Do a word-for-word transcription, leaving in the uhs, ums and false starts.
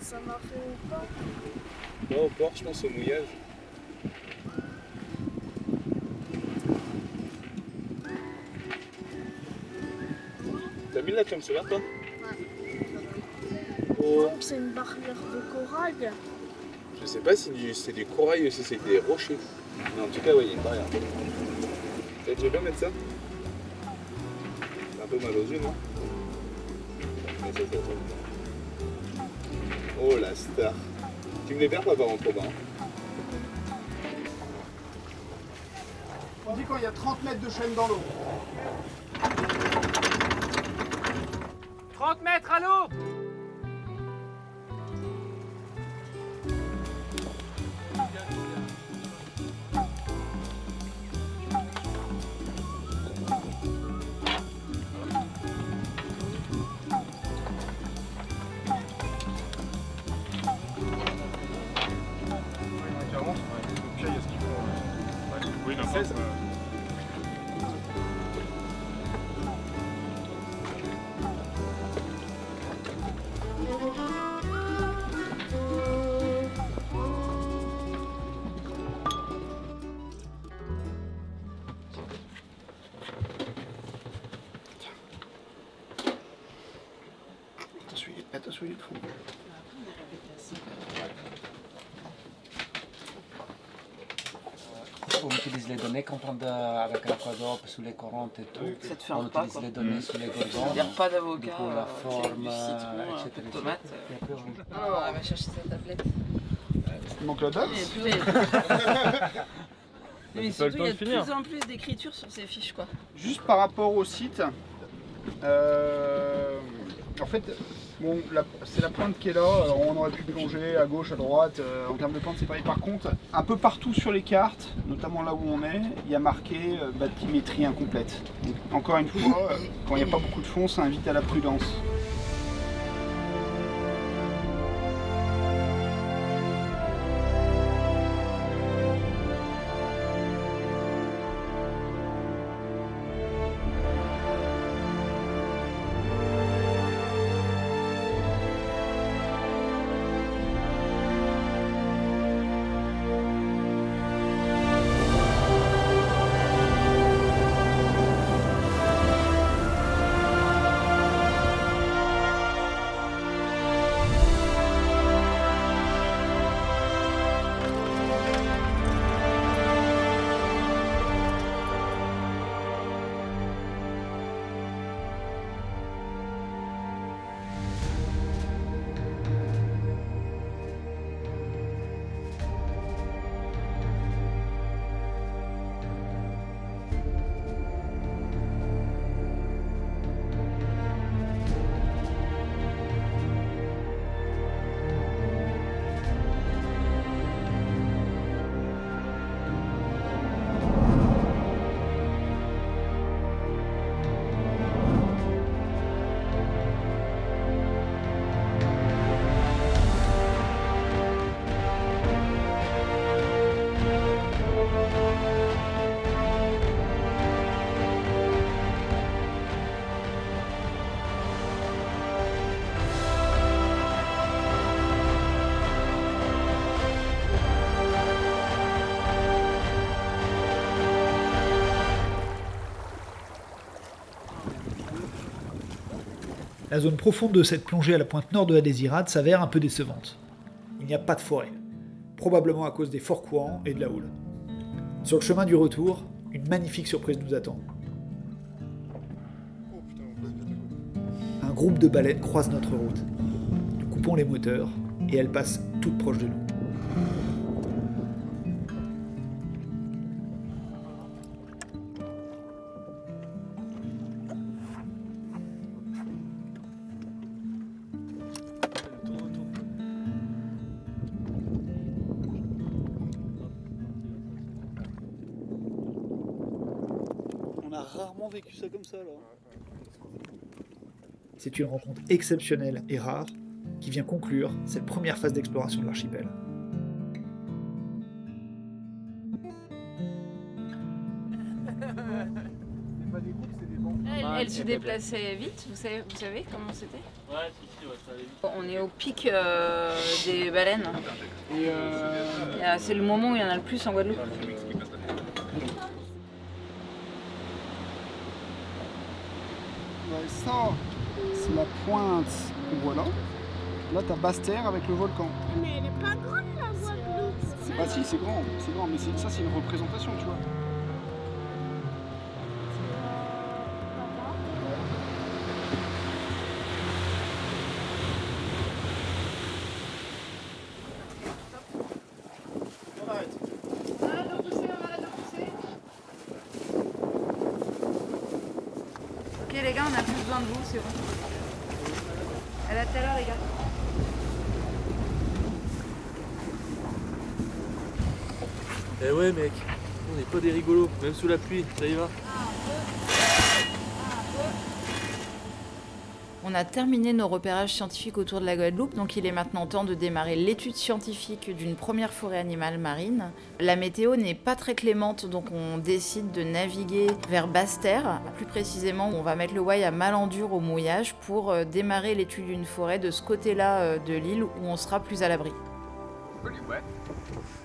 ça m'a fait au port. Ouais, au port, je pense au mouillage. T'as mis la crème solaire, toi? Ouais. Oh. Donc c'est une barrière de corail. Je sais pas si c'est du corail ou si c'est des rochers. Mais en tout cas, ouais, il y a une barrière. Tu veux bien mettre ça? C'est un peu mal aux yeux, non? Mais ça, ça, ça. Oh la star. Tu me les perds pas par contre, Robin? On dit quand il y a trente mètres de chaîne dans l'eau. trente mètres à l'eau. Oui, n'importe. Attention, il est fond. On utilise les données quand on a avec l'aquadope sous les courantes et tout. Ça te fait On un repas, utilise quoi. les données sous les gorgons. Il n'y a pas d'avocat, Du coup, la euh, forme, du citron, euh, un et cetera, peu de tomate. et après, on- Alors, elle va chercher sa tablette. Il manque la date. Et purée. Mais C'est pas le surtout, temps il y a de de finir. plus en plus d'écriture sur ces fiches, quoi. Juste par rapport au site, euh, en fait, bon, c'est la pointe qui est là, alors on aurait pu plonger à gauche, à droite, euh, en termes de pente c'est pareil. Par contre, un peu partout sur les cartes, notamment là où on est, il y a marqué euh, bathymétrie incomplète. Donc, encore une fois, euh, quand il n'y a pas beaucoup de fond, ça invite à la prudence. La zone profonde de cette plongée à la pointe nord de la Désirade s'avère un peu décevante. Il n'y a pas de forêt, probablement à cause des forts courants et de la houle. Sur le chemin du retour, une magnifique surprise nous attend. Un groupe de baleines croise notre route. Nous coupons les moteurs et elles passent toutes proches de nous. Rarement vécu ça comme ça là. C'est une rencontre exceptionnelle et rare qui vient conclure cette première phase d'exploration de l'archipel. Elle, elle se déplaçait vite, vous savez, vous savez comment c'était? Ouais, si, si, ouais, ça allait vite. On est au pic euh, des baleines. Et euh, Et, euh, C'est le moment où il y en a le plus en Guadeloupe. ouais, ça, c'est la pointe qu'on voit là. Là, t'as Basse-Terre avec le volcan. Mais elle est pas grande la Guadeloupe. Bah si, c'est grand, c'est grand, mais c'est- ça, c'est une représentation, tu vois. Ok les gars, on a plus besoin de vous, c'est bon. À la tout à l'heure les gars. Eh ouais, mec, on n'est pas des rigolos, même sous la pluie, ça y va. On a terminé nos repérages scientifiques autour de la Guadeloupe, donc il est maintenant temps de démarrer l'étude scientifique d'une première forêt animale marine. La météo n'est pas très clémente, donc on décide de naviguer vers Basse-Terre. Plus précisément, on va mettre le wai à Malandure au mouillage pour euh, démarrer l'étude d'une forêt de ce côté-là euh, de l'île où on sera plus à l'abri. Pretty wet.